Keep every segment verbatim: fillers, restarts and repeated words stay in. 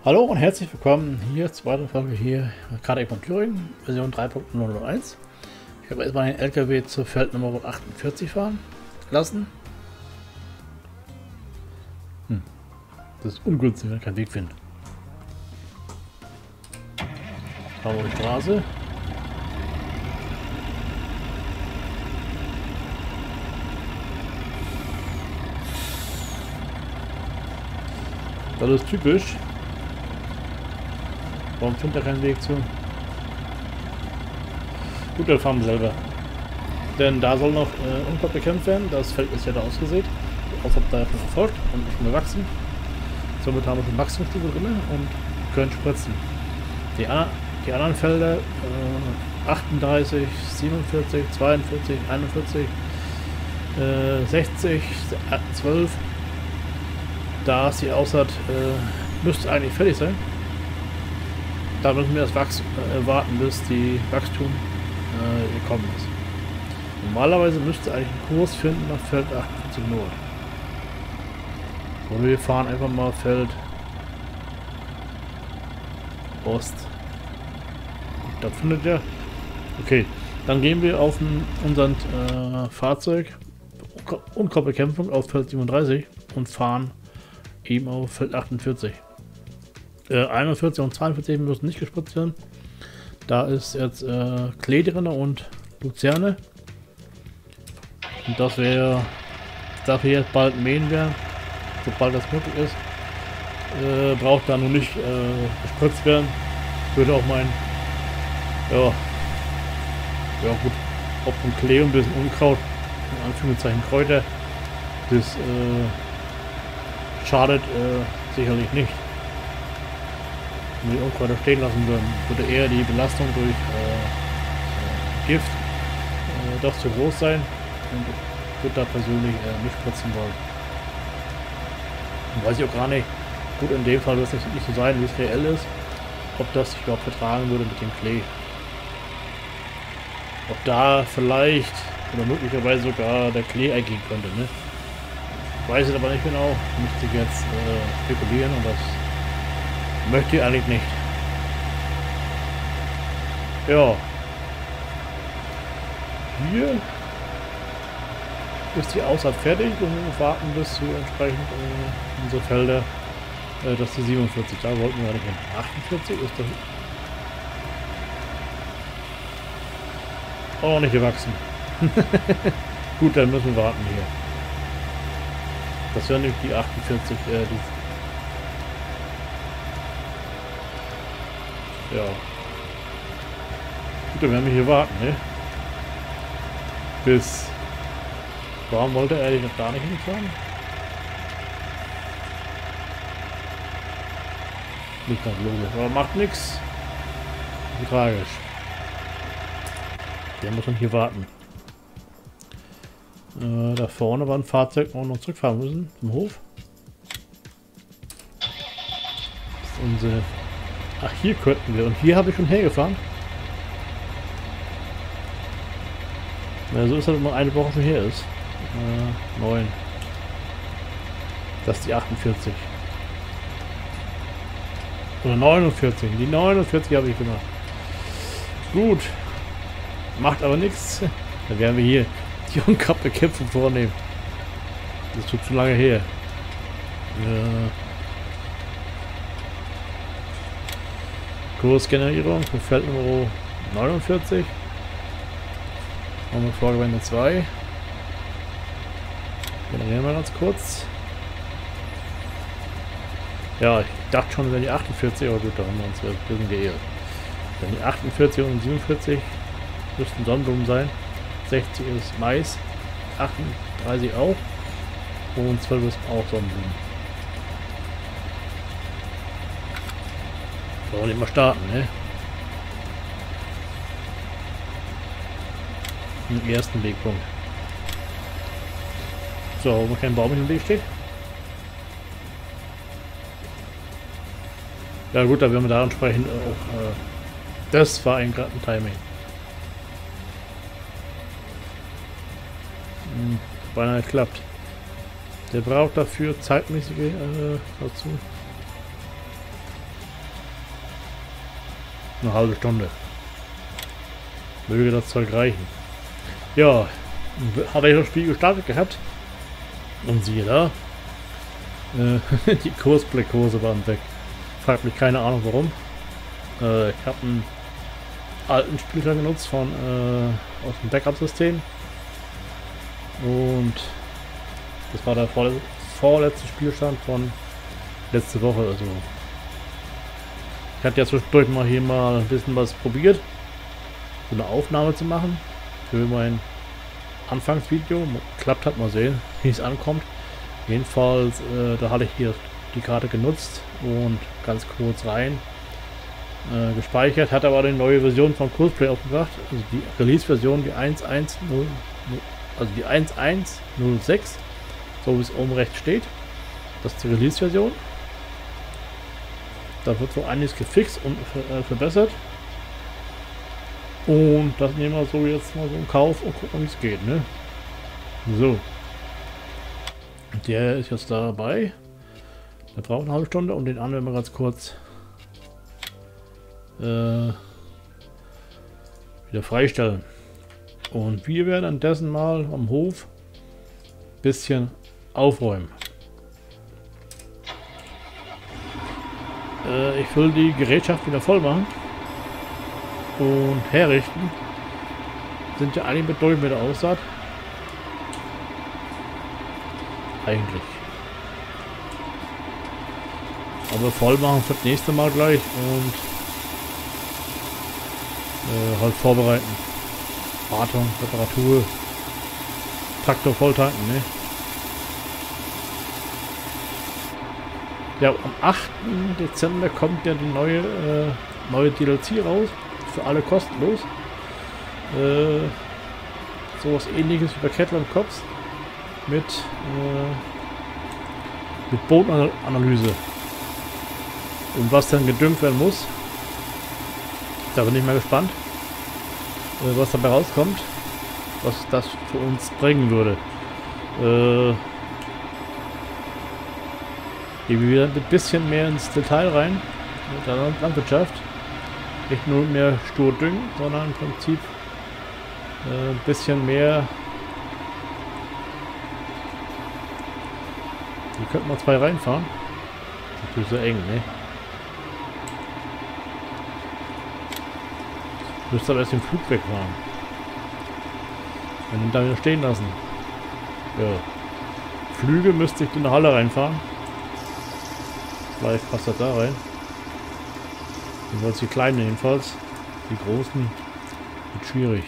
Hallo und herzlich willkommen hier zur weiteren Folge hier K D E von Thüringen, Version drei Punkt null null eins. Ich habe erstmal den L K W zur Feldnummer achtundvierzig fahren lassen. Hm. Das ist ungünstig, wenn ich keinen Weg finde. Fahren wir die Straße. Das ist typisch. Warum findet er keinen Weg zu? Gut, dann fahren wir selber. Denn da soll noch äh, Unkraut bekämpft werden. Das Feld ist ja da ausgesät. Außer da schon erfolgt und nicht mehr wachsen. Somit haben wir schon Wachstumsstufe drin und können spritzen. Die, die anderen Felder äh, achtunddreißig, siebenundvierzig, zweiundvierzig, einundvierzig, äh, sechzig, zwölf. Da es die Aussaat äh, müsste eigentlich fertig sein. Da müssen wir das Wachs äh, warten, bis die Wachstum äh, gekommen ist. Normalerweise müsste eigentlich einen Kurs finden nach Feld achtundvierzig Nord. Und wir fahren einfach mal Feld Ost. Da findet ihr. Okay, dann gehen wir auf den, unseren äh, Fahrzeug Unkrautbekämpfung auf Feld siebenunddreißig und fahren eben auf Feld achtundvierzig. Äh, einundvierzig und zweiundvierzig müssen nicht gespritzt werden. Da ist jetzt äh, Klee drin und Luzerne. Und das wäre, darf hier jetzt bald mähen werden, sobald das möglich ist. Äh, braucht da nun nicht äh, gespritzt werden. Würde auch mein, ja, ja gut, ob ein Klee und ein bisschen Unkraut, in Anführungszeichen Kräuter, das äh, schadet äh, sicherlich nicht. Wenn wir die Unkräuter stehen lassen würden, würde eher die Belastung durch äh, Gift äh, doch zu groß sein und ich würde da persönlich äh, nicht spritzen wollen. Und weiß ich auch gar nicht, gut, in dem Fall wird es nicht, nicht so sein, wie es reell ist, ob das sich überhaupt vertragen würde mit dem Klee. Ob da vielleicht oder möglicherweise sogar der Klee eingehen könnte, ne? Ich weiß es aber nicht genau, müsste ich jetzt äh, spekulieren und das möchte ich eigentlich nicht. Ja. Hier ist die Aussaat fertig und wir warten bis zu entsprechend äh, unsere Felder, äh, dass die siebenundvierzig, da wollten wir nicht hin. achtundvierzig ist das auch nicht gewachsen. Gut, dann müssen wir warten hier. Das wäre nämlich die achtundvierzig, äh, die ja. Gut, dann werden wir hier warten, ne? Bis. Warum wollte er noch gar nicht hinfahren? Nicht ganz logisch, aber macht nichts. Tragisch. Der muss dann hier warten. Äh, da vorne war ein Fahrzeug, wo wir noch zurückfahren müssen zum Hof. Das ist unsere. Ach, hier könnten wir. Und hier habe ich schon hergefahren. Na, so ist das, wenn man eine Woche schon her ist. Äh, neun. Das ist die achtundvierzig. Oder neunundvierzig. Die neunundvierzig habe ich gemacht. Gut. Macht aber nichts. Dann werden wir hier die Unkrautbekämpfung vornehmen. Das tut zu lange her. Ja. Kursgenerierung für Feldnummer neunundvierzig. Haben wir Vorgewende zwei. Generieren wir ganz kurz. Ja, ich dachte schon, wenn die achtundvierzig, aber gut, da haben wir uns ein bisschen geirrt. Wenn die achtundvierzig und siebenundvierzig müssten Sonnenblumen sein. sechzig ist Mais. achtunddreißig auch. Und zwölf ist auch Sonnenblumen. Wollen wir mal starten, ne? Im ersten Wegpunkt. So, wo kein Baum im Weg steht. Ja gut, da werden wir da entsprechend auch. Äh, das war ein gerade ein Timing. Hm, beinahe klappt. Der braucht dafür zeitmäßige äh, dazu. Eine halbe Stunde. Möge das Zeug reichen. Ja, habe ich das Spiel gestartet gehabt. Und siehe da. Äh, die Kursblickkurse waren weg. Fragt mich keine Ahnung warum. Äh, ich habe einen alten Spieltag genutzt von äh, aus dem Backup-System. Und das war der vorle vorletzte Spielstand von letzte Woche. Also ich hatte ja zwischendurch mal hier mal ein bisschen was probiert, so eine Aufnahme zu machen für mein Anfangsvideo. Klappt hat, mal sehen, wie es ankommt. Jedenfalls, äh, da hatte ich hier die Karte genutzt und ganz kurz rein äh, gespeichert. Hat aber eine neue Version von Cosplay aufgebracht, also die Release-Version, die eins Punkt eins null, also die eins Punkt eins null sechs, so wie es oben rechts steht. Das ist die Release-Version. Da wird so einiges gefixt und äh, verbessert. Und das nehmen wir so jetzt mal so in Kauf und gucken, wie es geht, ne? So. Der ist jetzt dabei. Der braucht eine halbe Stunde und den anderen mal ganz kurz äh, wieder freistellen. Und wir werden an dessen mal am Hof ein bisschen aufräumen. Äh, ich will die Gerätschaft wieder voll machen und herrichten. Sind ja eigentlich mit durch mit der Aussaat. Eigentlich. Aber voll machen für das nächste Mal gleich und äh, halt vorbereiten. Wartung, Reparatur, Traktor voll tanken, ne? Ja, am achten Dezember kommt ja die neue äh, neue D L C raus. Für alle kostenlos. Äh, sowas ähnliches wie bei Kettle und Cops. Mit, äh, mit Bodenanalyse. Und was dann gedüngt werden muss. Da bin ich mal gespannt, äh, was dabei rauskommt. Was das für uns bringen würde. Äh, gehen wir wieder ein bisschen mehr ins Detail rein. Mit der Landwirtschaft. Nicht nur mehr stur düngen, sondern im Prinzip äh, ein bisschen mehr. Hier könnten wir zwei reinfahren. Das ist natürlich so eng, ne? Müsste aber erst den Flug wegfahren. Und ihn da wieder stehen lassen. Ja. Flüge müsste ich in eine Halle reinfahren. Vielleicht passt das da rein. Jedenfalls die kleinen jedenfalls. Die großen wird schwierig.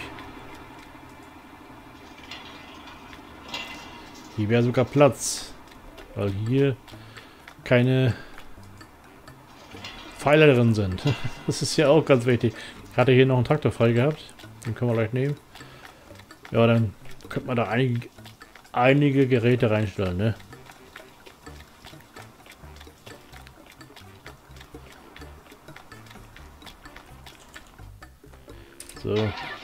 Hier wäre sogar Platz. Weil hier keine Pfeiler drin sind. Das ist ja auch ganz wichtig. Ich hatte hier noch einen Traktor frei gehabt. Den können wir gleich nehmen. Ja, dann könnte man da einige, einige Geräte reinstellen, ne? So.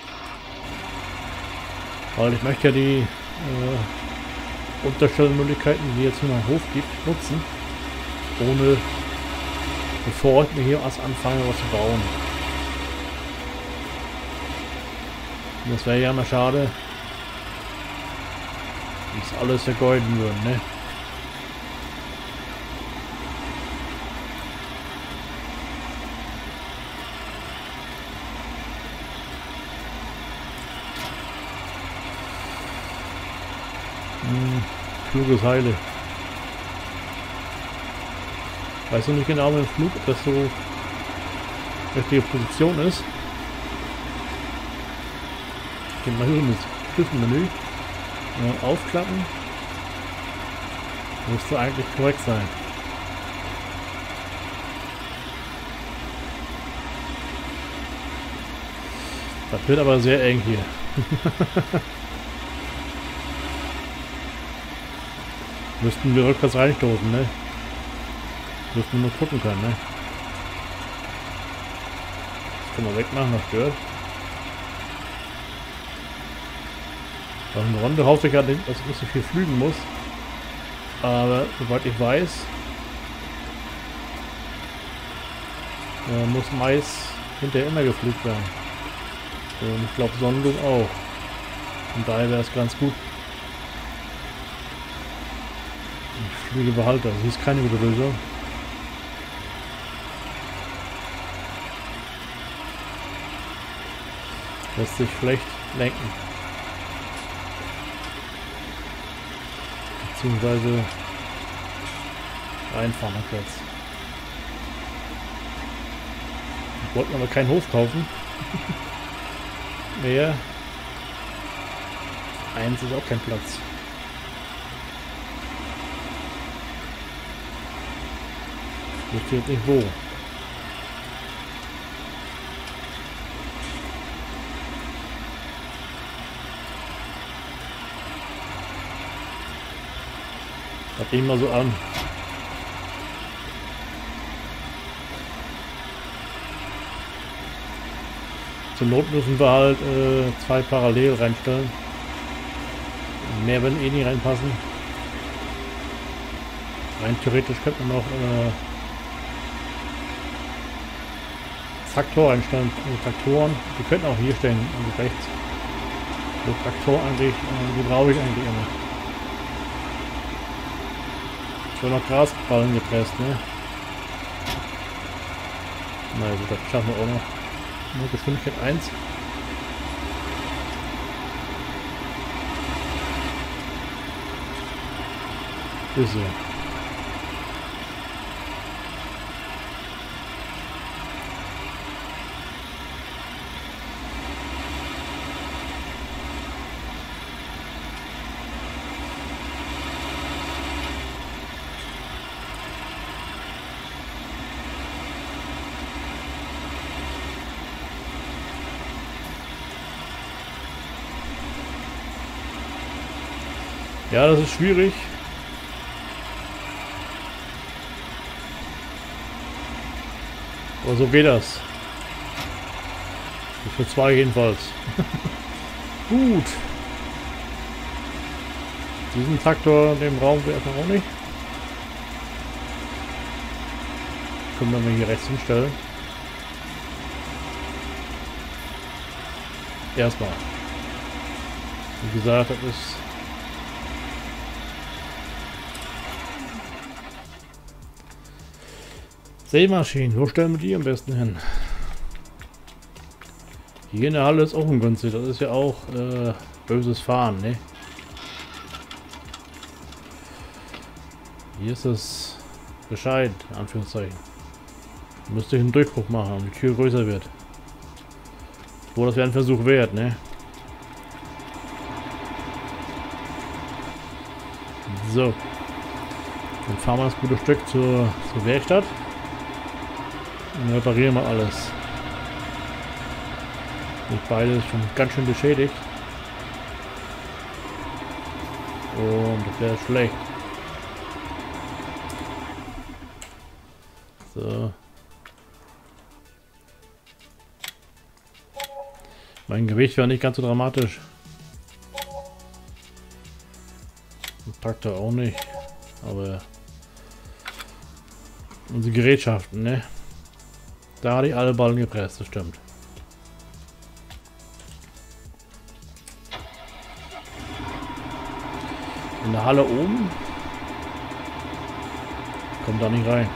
Weil ich möchte ja die äh, Unterstellmöglichkeiten, die jetzt hier am Hof gibt, nutzen. Ohne, bevor ich mir hier was anfange, was zu bauen. Und das wäre ja mal schade, wenn es alles vergeuden würden, ne? Hm, Flug ist heile. Weiß noch nicht genau mit dem Flug, ob das so richtige Position ist. Ich gehe mal hier in das Schlüsselmenü. Ja, aufklappen. Müsste eigentlich korrekt sein. Das wird aber sehr eng hier. Müssten wir rückwärts reinstoßen, ne? Müssten wir nur gucken können, ne? Das können wir wegmachen, das stört. Auf eine Runde hoffe ich ja, dass ich nicht so viel flügen muss. Aber soweit ich weiß, äh, muss Mais hinterher immer gepflegt werden. Und ich glaube Sonnenblumen auch. Und daher wäre es ganz gut. Die Flüge behalte, also hier ist keine gute Lösung. Lässt sich schlecht lenken. Beziehungsweise reinfahren rückwärts. Ich wollte aber keinen Hof kaufen. Mehr. Eins ist auch kein Platz. Hier steht nicht wo. Das nehme ich mal so an. Zur Not müssen wir halt äh, zwei parallel reinstellen. Mehr werden eh nicht reinpassen. Rein theoretisch könnte man noch äh, Traktor einstellen. Also Traktoren, die könnten auch hier stehen, also rechts. So Traktor eigentlich, äh, die brauche ich eigentlich immer. Ich will noch Grasballen gepresst, ne? Na gut, das schaffen wir auch noch. Nur Geschwindigkeit eins. Ist so. Ja, das ist schwierig. Aber so geht das. Für zwei jedenfalls. Gut. Diesen Traktor in dem Raum wir einfach auch nicht. Können wir mal hier rechts hinstellen. Erstmal. Wie gesagt, das ist Sämaschinen, wo stellen wir die am besten hin? Hier in der Halle ist auch ungünstig, das ist ja auch äh, böses Fahren, ne? Hier ist es bescheid, in Anführungszeichen. Müsste ich einen Durchbruch machen, damit die Tür größer wird. Wo das wäre ein Versuch wert, ne? So. Dann fahren wir das gute Stück zur, zur Werkstatt. Und reparieren wir alles. Nicht beide schon ganz schön beschädigt. Und das wäre schlecht. So. Mein Gewicht war nicht ganz so dramatisch. Ein Traktor auch nicht. Aber unsere Gerätschaften, ne? Da hatte ich alle Ballen gepresst, das stimmt. In der Halle oben kommt da nicht rein.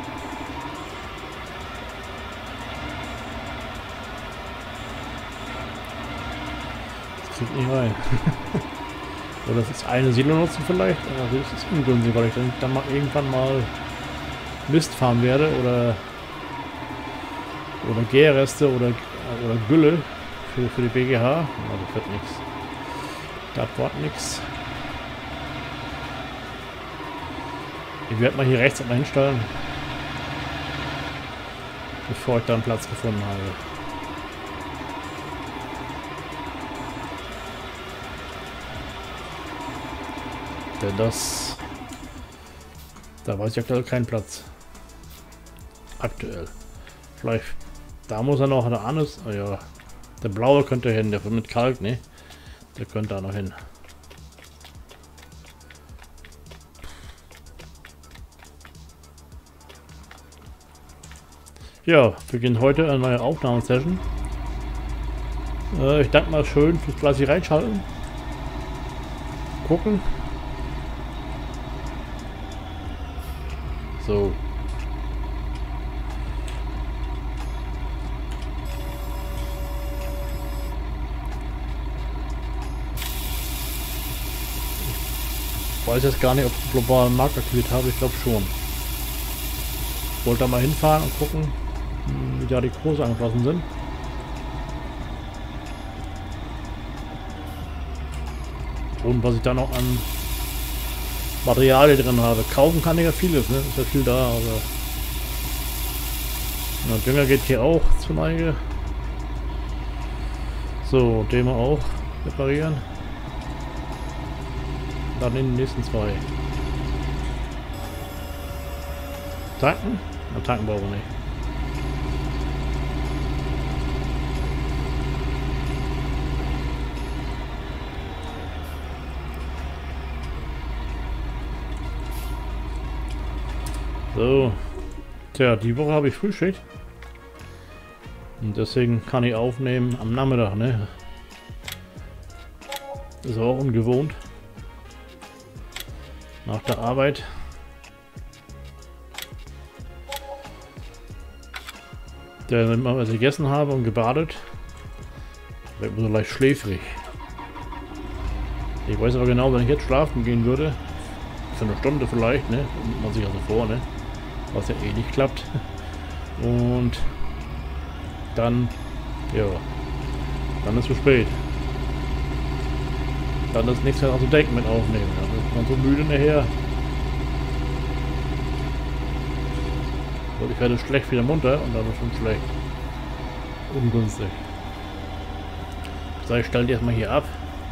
Das kriegt nicht rein. Oder das ist eine Silo nutzen vielleicht, aber das ist ungünstig, weil ich dann, dann mal irgendwann mal Mist fahren werde oder oder Gärreste oder oder Gülle für, für die B G H. Also das wird nichts. Das wird nichts. Ich werde mal hier rechts einmal hinstellen, bevor ich da einen Platz gefunden habe. Denn das, da weiß ich aktuell keinen Platz. Aktuell. Vielleicht, da muss er noch, der Anis, oh ja, der blaue könnte hin, der mit Kalk, ne? Der könnte da noch hin. Ja, wir beginnen heute eine neue Aufnahmesession. Äh, ich danke mal schön fürs fleißig reinschalten. Gucken. So. Ich weiß jetzt gar nicht, ob ich einen globalen Markt aktiviert habe. Ich glaube schon. Ich wollte da mal hinfahren und gucken, wie da die Kurse angeschlossen sind. Und was ich da noch an Materialien drin habe. Kaufen kann ich ja vieles, ne? Ist ja viel da, aber... Ja, Dünger geht hier auch zur Neige. So, den wir auch reparieren. Dann in den nächsten zwei. Tanken? Na, tanken brauchen wir nicht. So. Tja, die Woche habe ich Frühschicht. Und deswegen kann ich aufnehmen am Nachmittag, ne? Ist auch ungewohnt. Nach der Arbeit. Denn wenn ich was gegessen habe und gebadet, wird man so leicht schläfrig. Ich weiß aber genau, wenn ich jetzt schlafen gehen würde, für eine Stunde vielleicht, ne? Nimmt man sich also vor, ne? Was ja eh nicht klappt. Und dann, ja, dann ist es zu spät. Dann ist nichts mehr zu denken mit aufnehmen. Dann ist man so müde nachher. Und ich werde schlecht wieder munter und dann ist schon schlecht. Ungünstig. Ich sage, ich stelle die erstmal hier ab.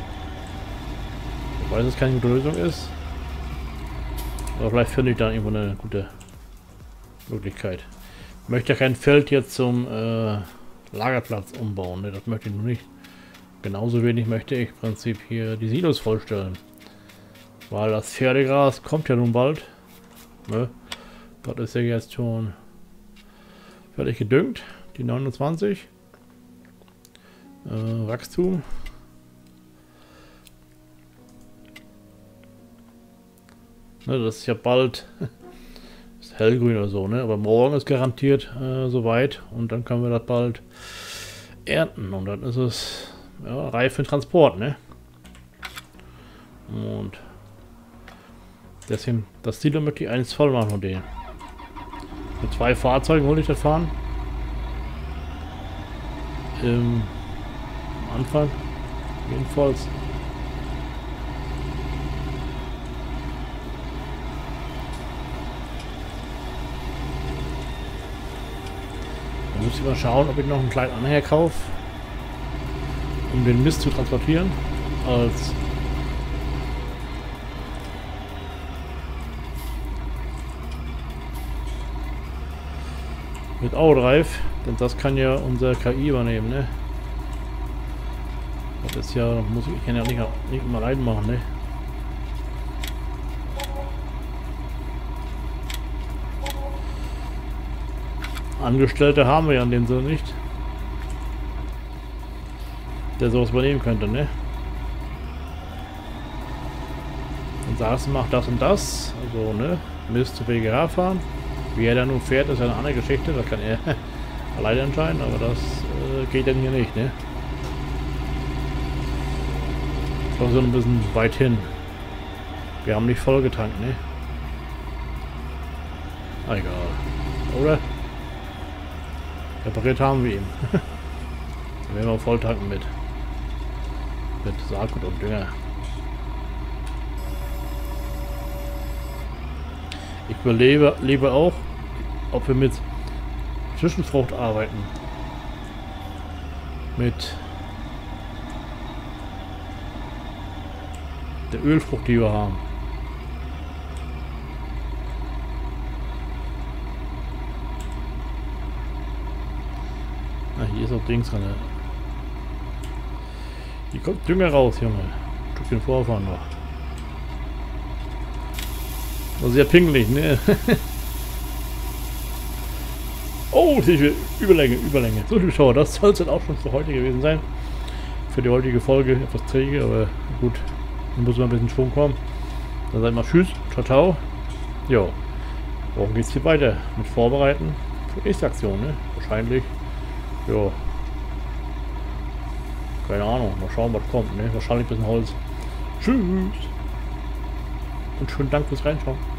Ich weiß, dass es keine gute Lösung ist. Aber vielleicht finde ich dann irgendwo eine gute Möglichkeit. Ich möchte ja kein Feld jetzt zum äh, Lagerplatz umbauen. Ne? Das möchte ich noch nicht. Genauso wenig möchte ich im Prinzip hier die Silos vollstellen. Weil das Pferdegras kommt ja nun bald. Ne? Das ist ja jetzt schon fertig gedüngt. Die neunundzwanzig. Äh, Wachstum. Ne, das ist ja bald ist hellgrün oder so, ne? Aber morgen ist garantiert äh, soweit und dann können wir das bald ernten und dann ist es ja, reif für den Transport, ne? Und deswegen das Ziel möchte ich eins voll machen von denen. Mit zwei Fahrzeugen wollte ich das fahren. Im Anfang jedenfalls. Dann muss ich mal schauen, ob ich noch einen kleinen Anhänger kaufe, um den Mist zu transportieren. Als mit Autodrive, denn das kann ja unser K I übernehmen, ne? Das ist ja, muss ich, ich kann ja nicht, nicht immer allein machen, ne? Angestellte haben wir ja in dem Sinne nicht, der sowas übernehmen könnte, ne? Und sagst du, mach das und das, also, ne? Mist zu B G H fahren. Wie er da nun fährt, ist ja eine andere Geschichte, das kann er alleine entscheiden, aber das äh, geht dann hier nicht, ne? Schon so ein bisschen weit hin. Wir haben nicht voll getankt, ne? Ah, egal. Oder? Repariert haben wir ihn. Dann werden wir voll tanken mit. Mit Saatgut und Dünger. Ich überlebe lebe auch, ob wir mit Zwischenfrucht arbeiten. Mit der Ölfrucht, die wir haben. Ah, hier ist auch Dings dran. Hier kommt Dünger raus, Junge. Ein Stückchen vorfahren noch. War sehr pingelig, ne? Oh, sehe ich Überlänge, Überlänge. So, liebe Schauer, das soll es dann auch schon für heute gewesen sein. Für die heutige Folge etwas träge, aber gut, dann muss mal ein bisschen Schwung kommen. Dann sagen wir tschüss, ciao, ciao. Jo, morgen geht's hier weiter mit Vorbereiten für nächste Aktion, ne? Wahrscheinlich, jo. Keine Ahnung, mal schauen, was kommt, ne? Wahrscheinlich ein bisschen Holz. Tschüss. Und schönen Dank fürs Reinschauen.